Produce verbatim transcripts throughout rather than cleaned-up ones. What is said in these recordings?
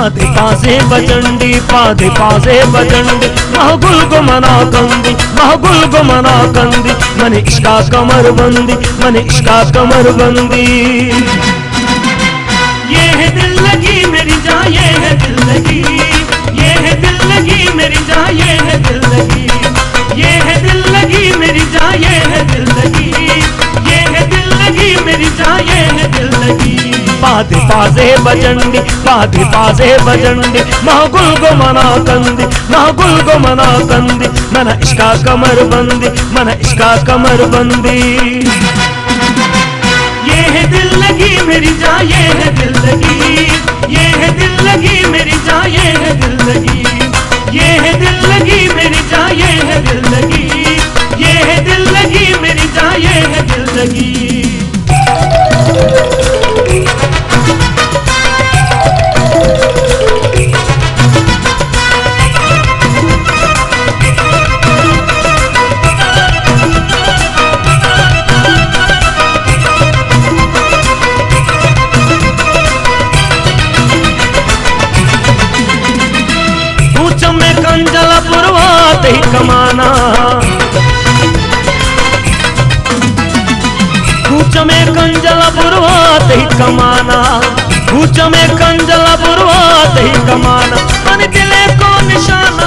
पादे पासे बजंडी पादे पासे बजंडी महगुल को मना कंदी महगुल को मना कंदी मन इश्का कमर बंदी मन इश्का कमर बंदी। ये है दिल लगी मेरी जान ये है दिल लगी ये है दिल लगी मेरी जान ये है दिल लगी ये है दिल लगी मेरी जान ये है दिल लगी ये है दिल लगी मेरी जान ये है दिल लगी। पादे पासे बजंडी पादे पासे बजंडी महगुल को मना कंदी महगुल को मना कंदी मन इश्का कमर बंदी मन इश्का कमर बंदी। ये है दिल लगी मेरी जान ये है दिल लगी ये है दिल लगी मेरी जान ये है दिल लगी ये है दिल लगी मेरी जान ये है दिल लगी ये है दिल लगी मेरी जान ये है दिल लगी। कंजला पुरवाते ही कमाना कूच में कंजला पुरवाते ही कमाना कूच में कंजला पुरवाते ही कमाना मन दिले को निशाना।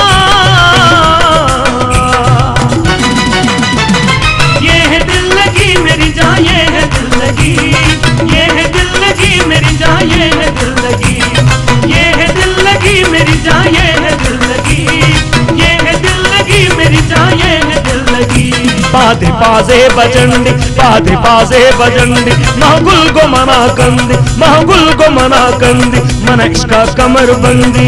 ये है दिल लगी मेरी जान ये है दिल लगी ये है दिल लगी मेरी जान ये है दिल लगी ये है दिल लगी मेरी जान ये है दिल लगी ये है दिल लगी मेरी जान ये है दिल लगी। पादे पासे बजंडी पादे पासे बजंडी महगुल को मना कंदी महगुल को मना कंदी मन इश्का कमर बंदी।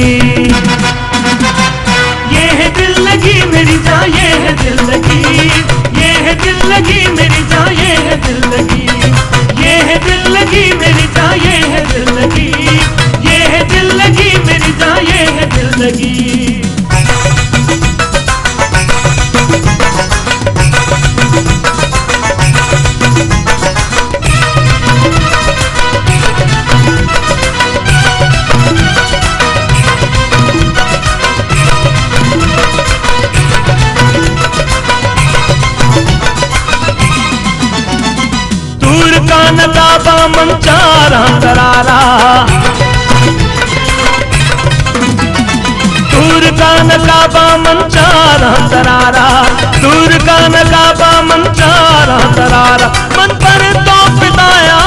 ये है दिल लगी मेरी जान ये है दिल लगी ये है दिल लगी मेरी जान ये है दिल लगी ये है दिल लगी मेरी जान ये है दिल लगी ये है दिल लगी मेरी जान ये है दिल लगी। दूर का नकाबा मंचारा तरारा दूर का नकाबा मंचारा तरारा दूर का नकाबा मंचारा तरारा मन पर तो पिताया।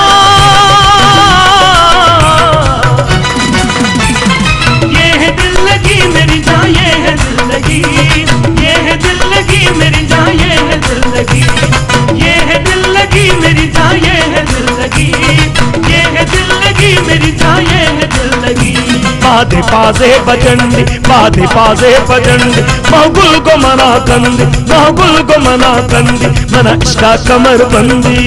ये है दिल लगी मेरी जान ये है दिल लगी ये है दिल लगी मेरी जान ये है दिल लगी ये है दिल लगी मेरी जान ये है दिल लगी ये है दिल लगी मेरी जान ये है दिल लगी। पादे पासे बजंडी पादे पासे बजंडी महगुल को मना कंदी महगुल को मना कंदी मन इश्का कमर बंदी।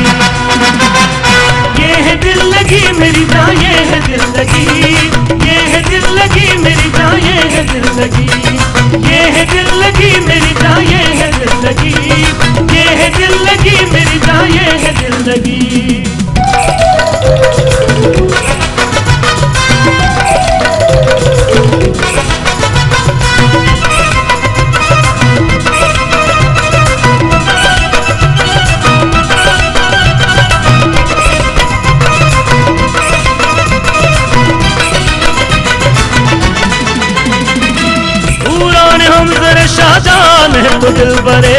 ये है दिल लगी मेरी जान ये है दिल लगी ये है दिल लगी मेरी जान ये है दिल लगी ये है दिल लगी मेरी जान ये है दिल लगी ये है दिल लगी मेरी जान ये है दिल लगी। शाहजान है तो दिल बरे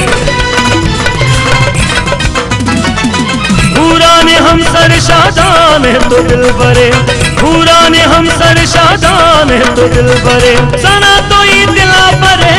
पूरा ने हम सर शाहजान है तो दिल बरे पूरा ने हम सर शाहजान है तो दिल बरे सना तो ये दिला बरे।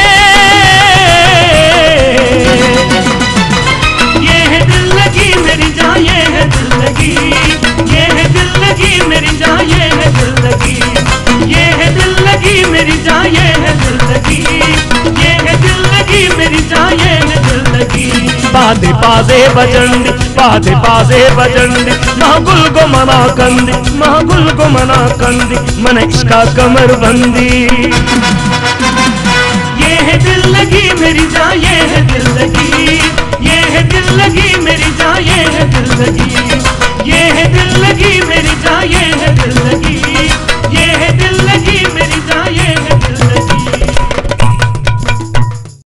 ये है दिल लगी मेरी जान ये है दिल लगी ये है दिल लगी मेरी जान ये है दिल लगी ये है दिल लगी मेरी जान ये है दिल लगी ये है दिल लगी मेरी जान ये है दिल लगी। पादे पासे बजंडी पादे पासे बजंडी महगुल को मना कंदी महगुल को मना कंदी मन इश्का कमर बंदी। ये है दिल लगी मेरी